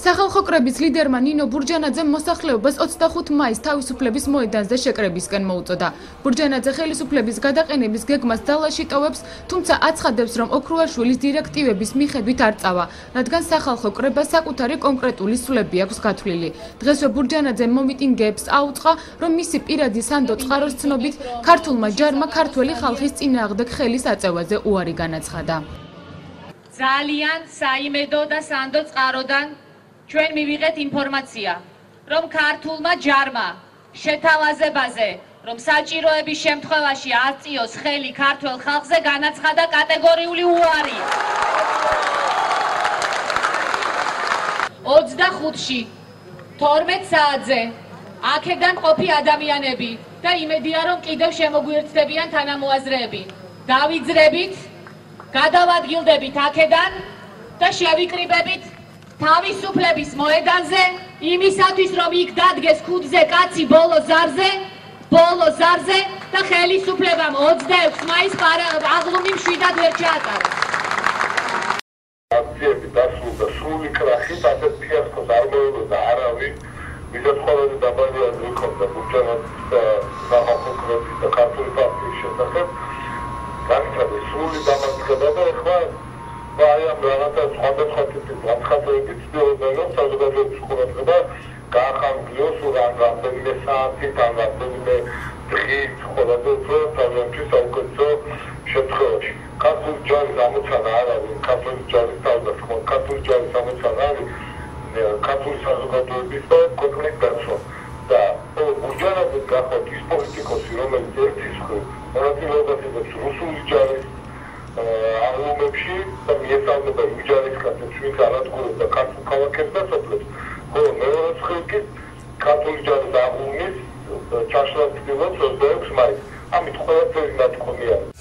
სახალხო კრების ლიდერმა ნინო ბურჯანაძემ მოსახლეობას 25 მაისს თავისუფლების მოედანზე შეკრებისკენ მოუწოდა. ბურჯანაძე ხელისუფლების გადაყენების გეგმას ძალაში ტოვებს, თუმცა აცხადებს, რომ ოქრუაშვილის დირექტივების მიხედვით არ წავა, რადგან სახალხო კრებას საკუთარი კონკრეტული სულები აქვს გათვლილი. დღესვე ბურჯანაძემ მომიტინგეებს აუწყა, რომ მისი პირადი სანდო წყაროს ცნობით ქართულმა ჯარმა ქართველი ხალხის წინააღმდეგ ხელის აწევაზე უარი განაცხადა. ძალიან საიმედო და სანდო წყაროდან ჩვენ მივიღეთ ინფორმაცია, რომ ქართულმა ჯარმა შეთავაზებაზე, რომ საჭიროების შემთხვევაში აწიოს ხელი ქართველ ხალხზე, განაცხადა კატეგორიული უარი. 25-ში 12 საათზე აქედან ყოფი ადამიანები და იმედია, რომ კიდევ შემოგვიერთდებიან თანამოაზრეები. დავიძრებით, გადავადგილდებით აქედან და შევიკრიბებით თავისუფლების მოედანზე, იმისათვის, რომ იქ დადგეს ქუდზე კაცი ბოლო ზარზე და ხელისუფლებამ 26 მაისს აღლუმი მშვიდად ვერ ჩაატარეს. აქციები დასრულდა სრული კრახით, ასეთ ფიასკოს არ მოელოდა არავის, ვისაც ყველაზე დაბალია გვიქონდა ბურჯანაძის და სახალხო კრების და ქართული პარტიის შესახებ, განიცადა სრული დამარცხება და ეხლა აი ამ რაღაცა სხვადასხვა ტიპის განცხადებებით ცდილობენ, რომ საზოგადოების ყურადღება გაახანგლიოს რამდენიმე საათით, რამდენიმე დღით, ხოლმე უფრო თავიანთი საუკეთესო შემთხვევაში. ქართული ჯარის ამოცანა არ არის, ქართული ჯარის თავდასხმა, ქართული ჯარის ამოცანა არის ქართული საზოგადოების და ქვეყნის დაცვა. და ბურჯანაძეს გახლავთ ის პოლიტიკოსი, რომელიც ერთის მხრივ მონაწილეობას იღებს რუსული ჯარის აღლუმებში და მიესალმება იმ ჯარისკაცებს, ვინც არადგურებდა ქართულ ქალაქებს და სოფლებს, ხოლო მეორე მხრივ კი ქართული ჯარის აღლუმის ჩაშლას ცდილობს 26 მაისს. ამით ყველაფერი ნათქვამი არის.